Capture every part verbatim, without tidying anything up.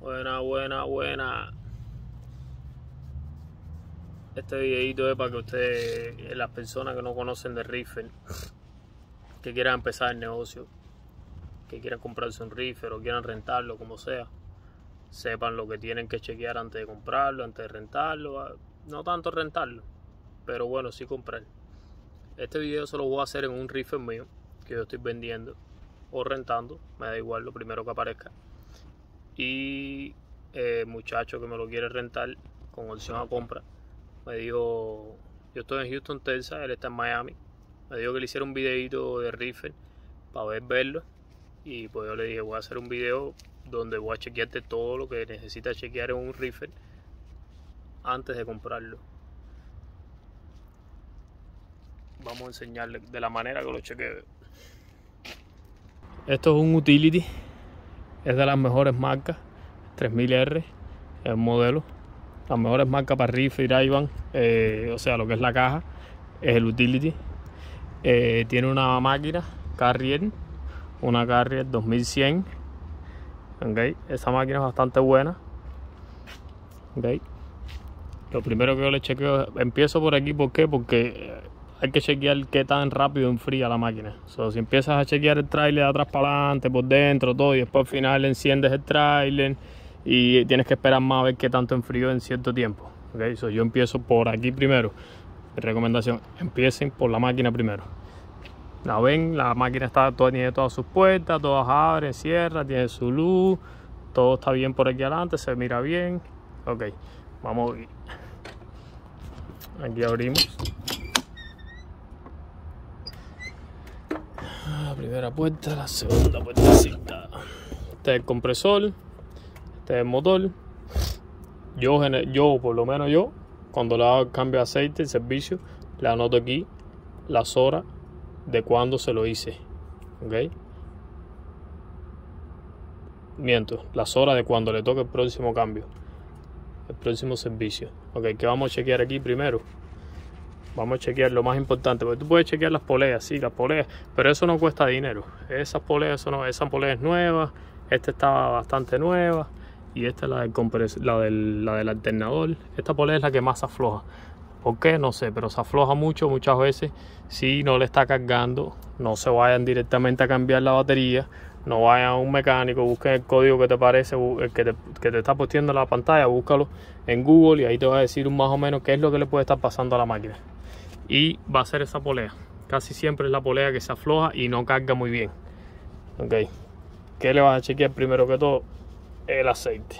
Buena, buena, buena. Este videito es para que ustedes, las personas que no conocen de rifle, que quieran empezar el negocio, que quieran comprarse un rifle o quieran rentarlo, como sea, sepan lo que tienen que chequear antes de comprarlo, antes de rentarlo. No tanto rentarlo, pero bueno, sí comprar. Este video se lo voy a hacer en un rifle mío que yo estoy vendiendo o rentando, me da igual, lo primero que aparezca. Y el muchacho que me lo quiere rentar con opción a compra me dijo, yo estoy en Houston, Texas, él está en Miami, me dijo que le hiciera un videito de rifle para ver verlo, y pues yo le dije, voy a hacer un video donde voy a chequearte todo lo que necesitas chequear en un rifle antes de comprarlo. Vamos a enseñarle de la manera que lo chequeo. Esto es un utility, es de las mejores marcas, tres mil R es el modelo. Las mejores marcas para rifle y Ray-Ban, eh, o sea, lo que es la caja, es el utility. Eh, tiene una máquina Carrier, una Carrier dos mil cien. Okay. Esa máquina es bastante buena. Okay. Lo primero que yo le chequeo, empiezo por aquí, ¿por qué? Porque hay que chequear qué tan rápido enfría la máquina. So, si empiezas a chequear el trailer de atrás para adelante, por dentro, todo, y después al final enciendes el trailer y tienes que esperar más a ver qué tanto enfrió en cierto tiempo. Okay. So, yo empiezo por aquí primero. Mi recomendación, empiecen por la máquina primero. La ven, la máquina está, toda, tiene todas sus puertas, todas abren, cierran, tiene su luz, todo está bien por aquí adelante, se mira bien. Ok, vamos aquí. Aquí abrimos. La primera puerta, la segunda puertecita. Este es el compresor, este es el motor. Yo, yo, por lo menos yo, cuando le hago el cambio de aceite, el servicio, le anoto aquí las horas de cuando se lo hice. Ok, miento, las horas de cuando le toque el próximo cambio, el próximo servicio. Ok, ¿qué vamos a chequear aquí primero? Vamos a chequear lo más importante, porque tú puedes chequear las poleas, sí, las poleas, pero eso no cuesta dinero. Esas poleas, eso no, esa polea es nueva, esta estaba bastante nueva, y esta es la del, compres la del, la del alternador. Esta polea es la que más afloja. ¿Por qué? No sé, pero se afloja mucho muchas veces. Si no le está cargando, no se vayan directamente a cambiar la batería, no vayan a un mecánico, busquen el código que te parece, el que te, que te está posteando en la pantalla, búscalo en Google y ahí te va a decir más o menos qué es lo que le puede estar pasando a la máquina. Y va a ser esa polea. Casi siempre es la polea que se afloja y no carga muy bien. Ok, ¿qué le vas a chequear primero que todo? El aceite.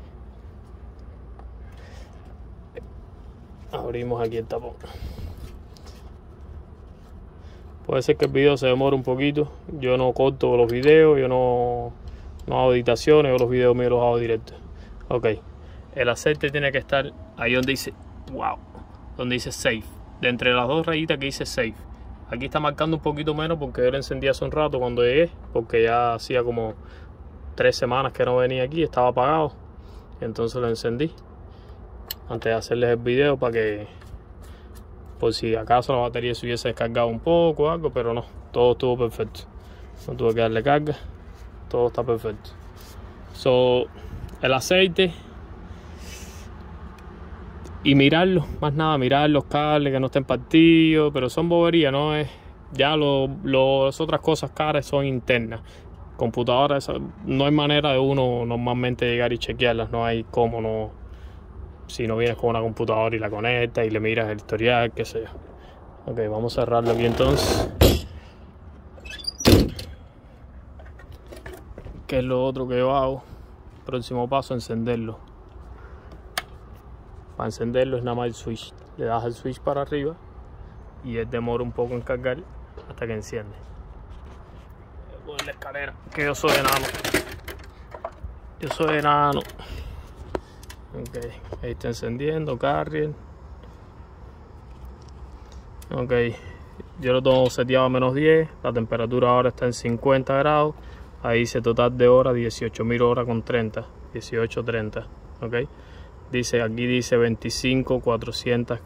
Abrimos aquí el tapón. Puede ser que el video se demore un poquito. Yo no corto los videos, yo no, no hago editaciones, yo los videos míos los hago directos. Ok, el aceite tiene que estar ahí donde dice, wow, donde dice safe. De entre las dos rayitas que dice safe. Aquí está marcando un poquito menos porque yo lo encendí hace un rato cuando llegué, porque ya hacía como tres semanas que no venía aquí, estaba apagado. Entonces lo encendí antes de hacerles el video para que, por si acaso la batería se hubiese descargado un poco o algo, pero no, todo estuvo perfecto. No tuve que darle carga, todo está perfecto. So, el aceite y mirarlo, más nada, mirar los cables que no estén partidos, pero son boberías, no es, ya lo, lo, las otras cosas caras son internas. Computadoras, no hay manera de uno normalmente llegar y chequearlas, no hay cómo, no. Si no vienes con una computadora y la conectas y le miras el historial, qué sé yo. Ok, vamos a cerrarlo aquí entonces. ¿Qué es lo otro que yo hago? Próximo paso, encenderlo. Para encenderlo es nada más el switch. Le das el switch para arriba y él demora un poco en cargar hasta que enciende. Voy a poner la escalera, que yo soy enano. Yo soy enano. Ok, ahí está encendiendo, Carrier. Ok, yo lo tengo seteado a menos diez, la temperatura ahora está en cincuenta grados. Ahí dice total de horas, dieciocho mil horas con treinta, dieciocho treinta. Ok, dice, aquí dice veinticinco mil cuatrocientos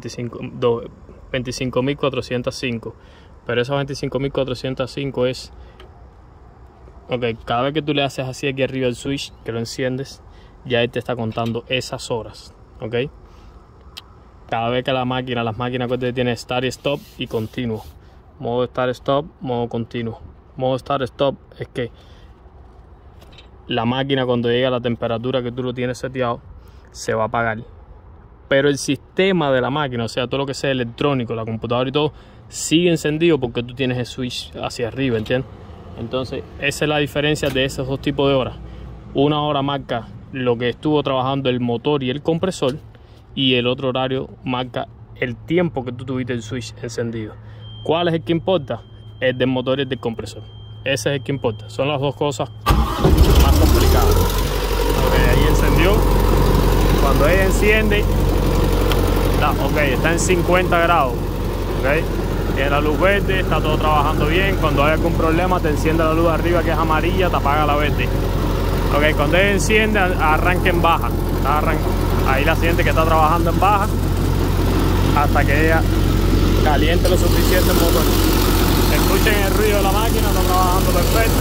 cinco, pero esa veinticinco mil cuatrocientos cinco es, ok, cada vez que tú le haces así aquí arriba el switch, que lo enciendes, ya él te está contando esas horas, ¿ok? Cada vez que la máquina, las máquinas que tiene start y stop y continuo. Modo start stop, modo continuo. Modo start stop es que la máquina cuando llega a la temperatura que tú lo tienes seteado se va a apagar. Pero el sistema de la máquina, o sea, todo lo que sea electrónico, la computadora y todo, sigue encendido porque tú tienes el switch hacia arriba, ¿entiendes? Entonces, esa es la diferencia de esos dos tipos de horas. Una hora marca lo que estuvo trabajando el motor y el compresor, y el otro horario marca el tiempo que tú tuviste el switch encendido. ¿Cuál es el que importa? El del motor y el del compresor. Ese es el que importa. Son las dos cosas más complicadas. Ok, ahí encendió. Cuando ella enciende, está, ok, está en cincuenta grados. Okay. Tiene la luz verde, está todo trabajando bien. Cuando hay algún problema te enciende la luz arriba que es amarilla, te apaga la verde. Ok, cuando ella enciende, arranca en baja. Arran Ahí la siente que está trabajando en baja hasta que ella caliente lo suficiente el motor. Escuchen el ruido de la máquina, está trabajando perfecto.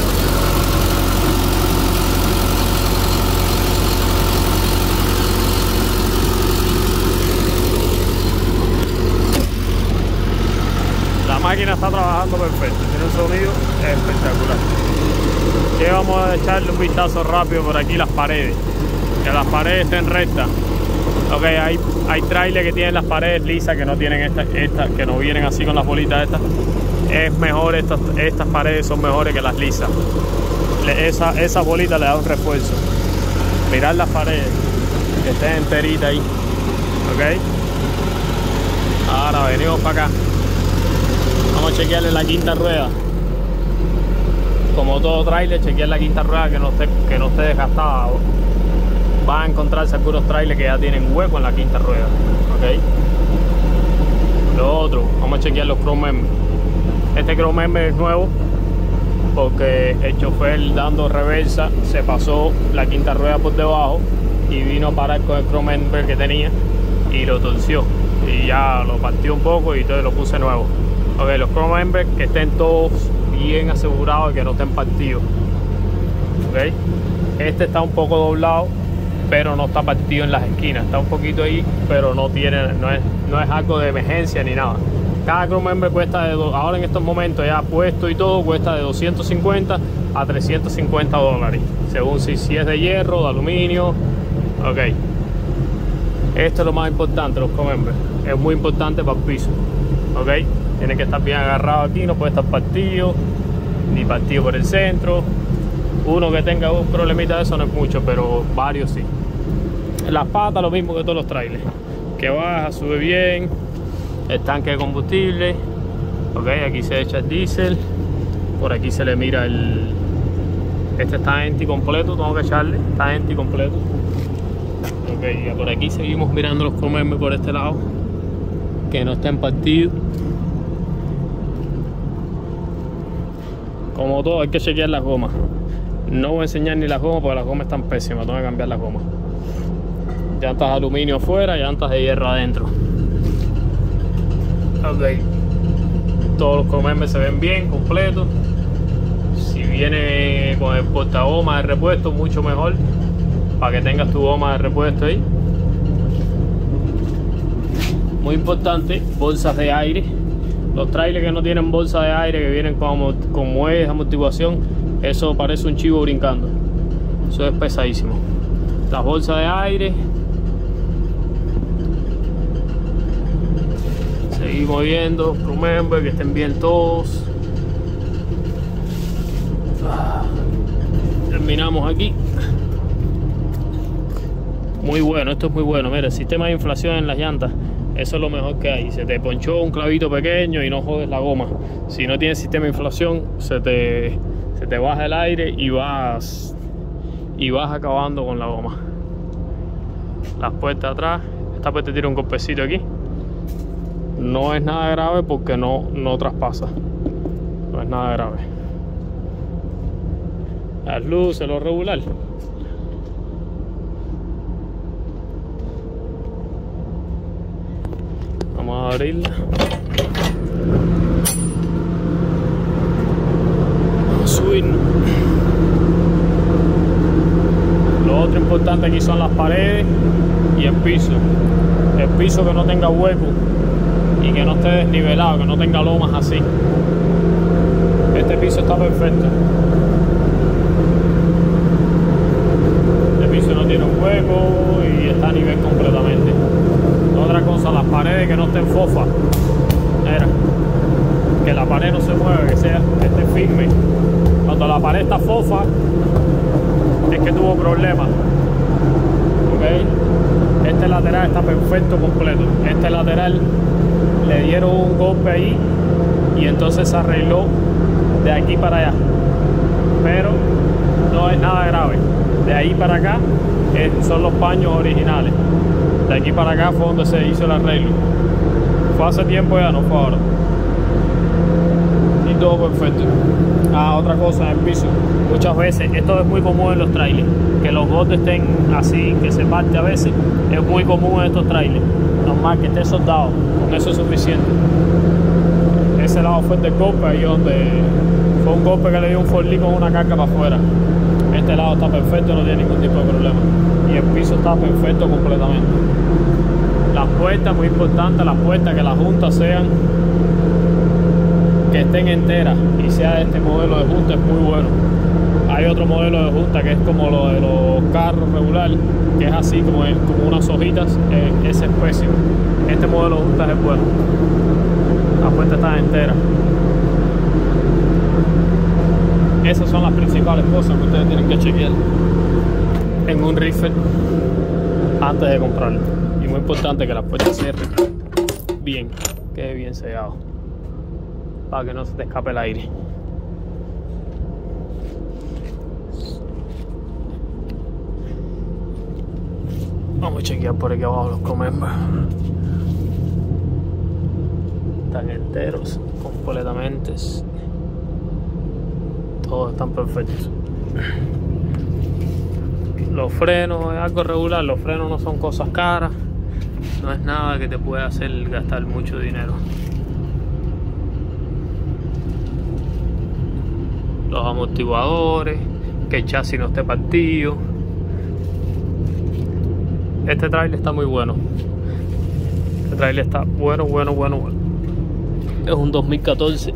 La máquina está trabajando perfecto, tiene un sonido espectacular. Y vamos a echarle un vistazo rápido por aquí las paredes, que las paredes estén rectas. Ok, hay, hay trailers que tienen las paredes lisas, que no tienen estas, esta, que no vienen así con las bolitas estas. Es mejor, estas, estas paredes son mejores que las lisas. Le, esa, esa bolita le da un refuerzo. Mirad las paredes, que estén enteritas ahí. Ok. Ahora venimos para acá. Vamos a chequearle la quinta rueda. Como todo trailer, chequear la quinta rueda que no esté, que no esté desgastada. Van a encontrarse algunos trailers que ya tienen hueco en la quinta rueda. Ok. Lo otro, vamos a chequear los chrome members. Este chrome member es nuevo porque el chofer dando reversa se pasó la quinta rueda por debajo y vino a parar con el chrome member que tenía y lo torció y ya lo partió un poco y entonces lo puse nuevo. Ok, los chrome members que estén todos bien asegurados de que no estén partidos. Ok, este está un poco doblado, pero no está partido en las esquinas, está un poquito ahí, pero no tiene, no es, no es algo de emergencia ni nada. Cada chrome member cuesta de, ahora en estos momentos ya puesto y todo, cuesta de doscientos cincuenta a trescientos cincuenta dólares, según si, si es de hierro, de aluminio. Ok, esto es lo más importante, los chrome members, es muy importante para el piso. Ok, tiene que estar bien agarrado aquí, no puede estar partido, ni partido por el centro. Uno que tenga un problemita de eso no es mucho, pero varios sí. Las patas lo mismo que todos los trailers, que baja, sube bien. El tanque de combustible, ok, aquí se echa el diésel, por aquí se le mira el, este está empty completo, tengo que echarle, está empty completo. Ok, y por aquí seguimos mirando los chrome members por este lado, que no estén partidos. Como todo, hay que chequear las gomas. No voy a enseñar ni las gomas porque las gomas están pésimas, tengo que cambiar las gomas. Llantas de aluminio afuera, llantas de hierro adentro. Ok, todos los chrome members se ven bien, completos. Si viene con el portagoma de repuesto, mucho mejor, para que tengas tu goma de repuesto ahí. Muy importante, bolsas de aire. Los trailers que no tienen bolsa de aire, que vienen con, con muelles de amortiguación, eso parece un chivo brincando. Eso es pesadísimo. Las bolsas de aire. Seguimos viendo, chrome members, que estén bien todos. Terminamos aquí. Muy bueno, esto es muy bueno. Mira, el sistema de inflación en las llantas, eso es lo mejor que hay. Se te ponchó un clavito pequeño y no jodes la goma. Si no tienes sistema de inflación, se te, se te baja el aire y vas, y vas acabando con la goma. Las puertas atrás, esta puerta tiene un golpecito aquí. No es nada grave porque no, no traspasa. No es nada grave. Las luces, lo regular. Vamos a abrirla. Vamos a subirnos. Lo otro importante aquí son las paredes y el piso. El piso que no tenga hueco y que no esté desnivelado, que no tenga lomas así. Este piso está perfecto. Este piso no tiene un hueco y está a nivel completamente. Otra cosa, las paredes que no estén fofas. Mira, que la pared no se mueve, que sea, que esté firme. Cuando la pared está fofa, es que tuvo problemas. ¿Ok? Este lateral está perfecto completo. Este lateral le dieron un golpe ahí y entonces se arregló de aquí para allá. Pero no es nada grave. De ahí para acá eh, son los paños originales. De aquí para acá fue donde se hizo el arreglo. Fue hace tiempo ya, no fue ahora. Y todo perfecto. Ah, otra cosa en el piso. Muchas veces, esto es muy común en los trailers, que los bordes estén así, que se parte a veces. Es muy común en estos trailers. Normal que esté soldado, con eso es suficiente. Ese lado fue del golpe, ahí donde fue un golpe que le dio un forlí con una carga para afuera. Este lado está perfecto, no tiene ningún tipo de problema. Y el piso está perfecto completamente. Las puertas, muy importante, las puertas que las juntas sean, que estén enteras y sea este modelo de junta, es muy bueno. Hay otro modelo de junta que es como lo de los carros regulares, que es así como, es, como unas hojitas, eh, ese es pésimo. Este modelo de juntas es bueno. Las puertas están enteras. Esas son las principales cosas que ustedes tienen que chequear en un rifle antes de comprarlo. Y muy importante que las puertas cierren bien, quede bien sellado, para que no se te escape el aire. Vamos a chequear por aquí abajo los comembers. Están enteros completamente. Todos están perfectos. Los frenos es algo regular. Los frenos no son cosas caras. No es nada que te pueda hacer gastar mucho dinero. Los amortiguadores, que el chasis no esté partido. Este trailer está muy bueno. Este trailer está bueno, bueno, bueno, bueno. Es un dos mil catorce.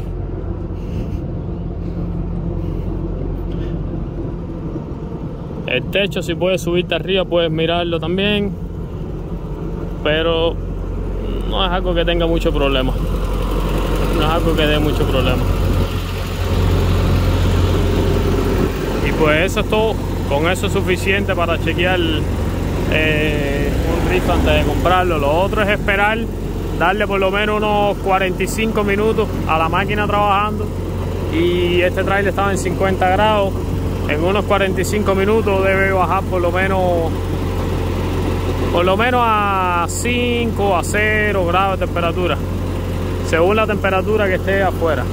El techo, si puedes subirte arriba, puedes mirarlo también. Pero no es algo que tenga mucho problema. No es algo que dé mucho problema. Y pues eso es todo. Con eso es suficiente para chequear eh, un rifle antes de comprarlo. Lo otro es esperar, darle por lo menos unos cuarenta y cinco minutos a la máquina trabajando. Y este trailer estaba en cincuenta grados. En unos cuarenta y cinco minutos debe bajar por lo menos por lo menos a cinco, a cero grados de temperatura, según la temperatura que esté afuera.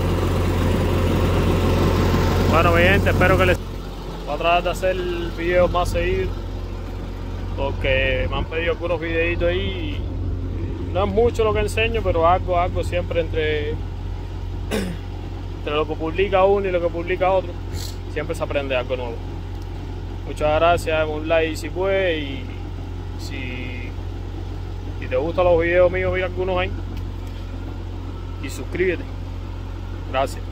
Bueno, mi gente, espero que les voy a tratar de hacer videos más seguidos, porque me han pedido algunos videitos ahí. No es mucho lo que enseño, pero algo, algo siempre entre, entre lo que publica uno y lo que publica otro. Siempre se aprende algo nuevo. Muchas gracias, un like si puede, y si, si te gustan los videos míos, vi algunos ahí, y suscríbete. Gracias.